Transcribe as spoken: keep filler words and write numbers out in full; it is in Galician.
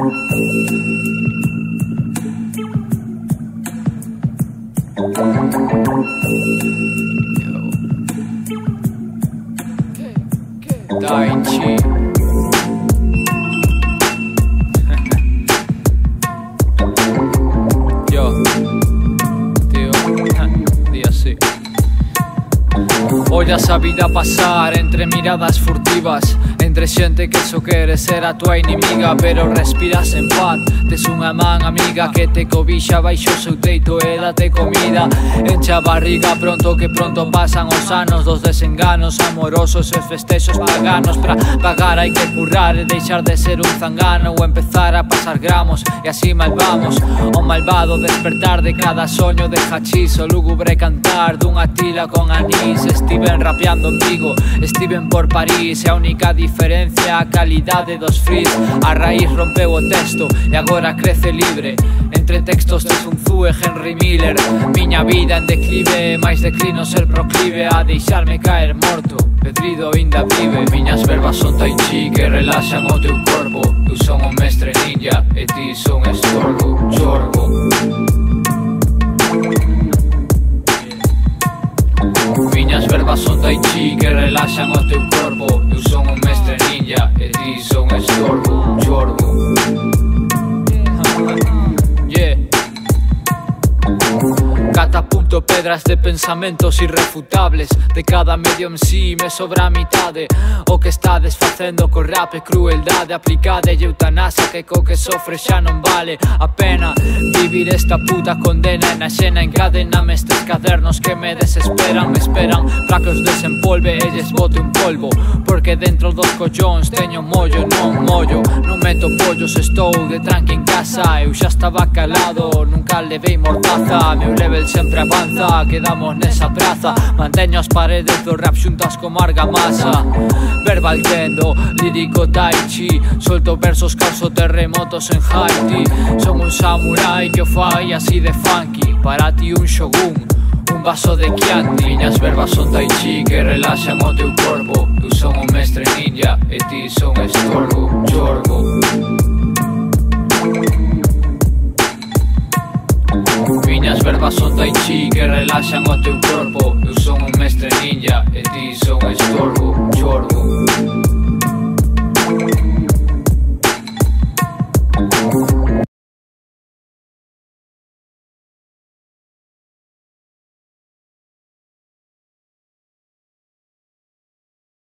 Daichi. Yo, tío, día así. Olla esa vida pasar entre miradas furtivas, entre xente que só quere ser a tua inimiga, pero respiras en paz. Tes unha man amiga que te cobixa baixo o seu teito e date comida. Encha a barriga pronto que pronto pasan os anos dos desenganos amorosos e festexos paganos. Pra pagar hai que currar e deixar de ser un zangano, ou empezar a pasar gramos e así mal vamos. O malvado despertar de cada soño de hachís, o lúgubre cantar dunha tila con anís. Estiven rapeando en Vigo, estiven por París, e a única diferencia a calidade dos frizz. A raíz rompeu o texto e agora crece libre entre textos de Sun Tzu e Henry Miller. Miña vida en declive, máis declino ser proclive a deixarme caer morto. Pedrido ainda vive. Miñas verbas son tai chi que relaxan o teu corpo. Eu son un mestre ninja e ti son estorbo, chorbo. Miñas verbas son tai chi que relaxan o teu corpo. Eu son un mestre ninja e ti son estorbo, chorbo. Yeah. Catapulto pedras de pensamentos irrefutables. De cada medio en sí me sobra a mitade. O que está desfacendo co rap e crueldade aplicada e eutanasia que co que sofre xa non vale a pena vivir esta puta condena. En a xena encadéname estes cadernos que me desesperan. Me esperan pra que os desempolve e lles bote un polvo, porque dentro dos collóns teño mollo, non mollo. Non meto pollos, estou de tranqui en casa. Eu xa estaba calado, nunca levei mortaza. Meu level sempre avanza, quedamos nesa praza. Manteño as paredes do rap xuntas como argamasa. Verbal kendo, lírico tai chi. Solto versos, causo terremotos en Haiti. Son un samurai que o fai así de funky. Para ti un shogun, un vaso de Chianti. Miñas verbas son tai chi que relaxan o teu corpo. Eu son un mestre ninja e ti son estorbo, chorbo. Miñas verbas son tai chi que relaxan o teu corpo. Eu son un mestre ninja e ti son estorbo, chorbo.